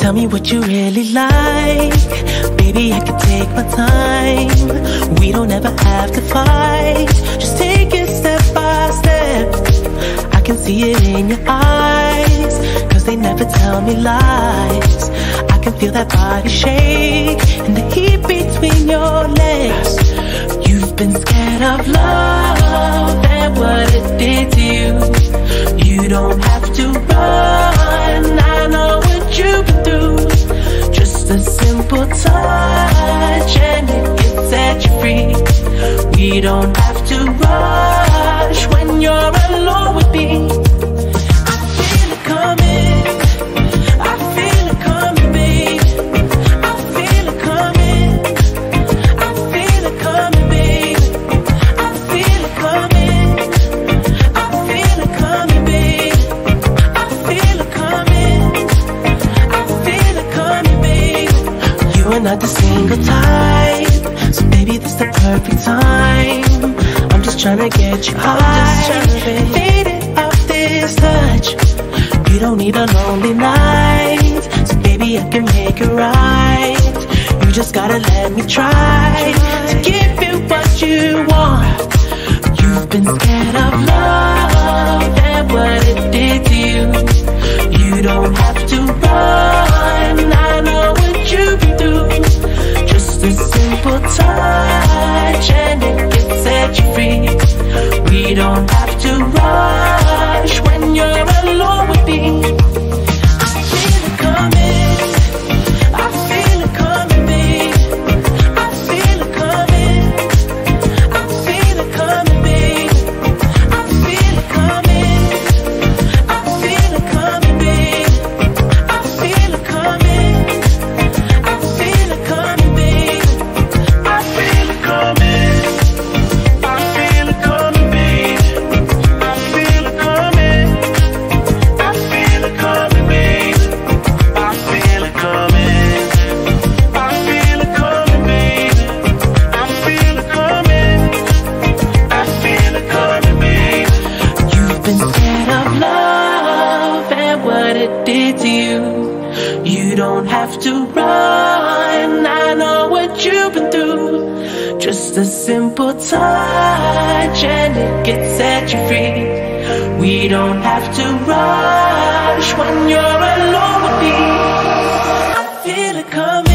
Tell me what you really like. Baby, I can take my time. We don't ever have to fight. Just take it step by step. I can see it in your eyes, 'cause they never tell me lies. I can feel that body shake and the heat between your legs. You've been scared of love and what it did to you. You don't have to run, I know what you've been through. Just a simple touch and it can set you free. We don't have to rush when you're alone with me. I feel it coming, I feel it coming, babe. I feel it coming, I feel it coming, babe. I feel it coming, I feel it coming, babe. I feel it coming, I feel it coming, babe. You are not the single type, so baby, this the perfect time. I'm just tryna get you high, faded off this touch. You don't need a lonely night, so baby, I can make it right. You just gotta let me try to give you what you want. You've been scared of love and what it did to you. You don't have to run, I know what you've been through. Just a simple touch and it can set you free. We don't have to rush when you're alone with me. I feel it coming, I feel it coming, babe. I feel it coming, I feel it coming, babe. I feel it coming, I feel it coming, babe. I feel it coming, I feel it coming, babe. I feel it coming, I feel it coming, babe. I feel it coming, I feel it coming, babe. I feel it coming, I feel it coming, babe. I feel it coming, I feel it coming, babe. You've been scared of love and what it did to you. You don't have to run, I know what you've been through. Just a simple touch and it can set you free. We don't have to rush when you're alone with me. I feel it coming.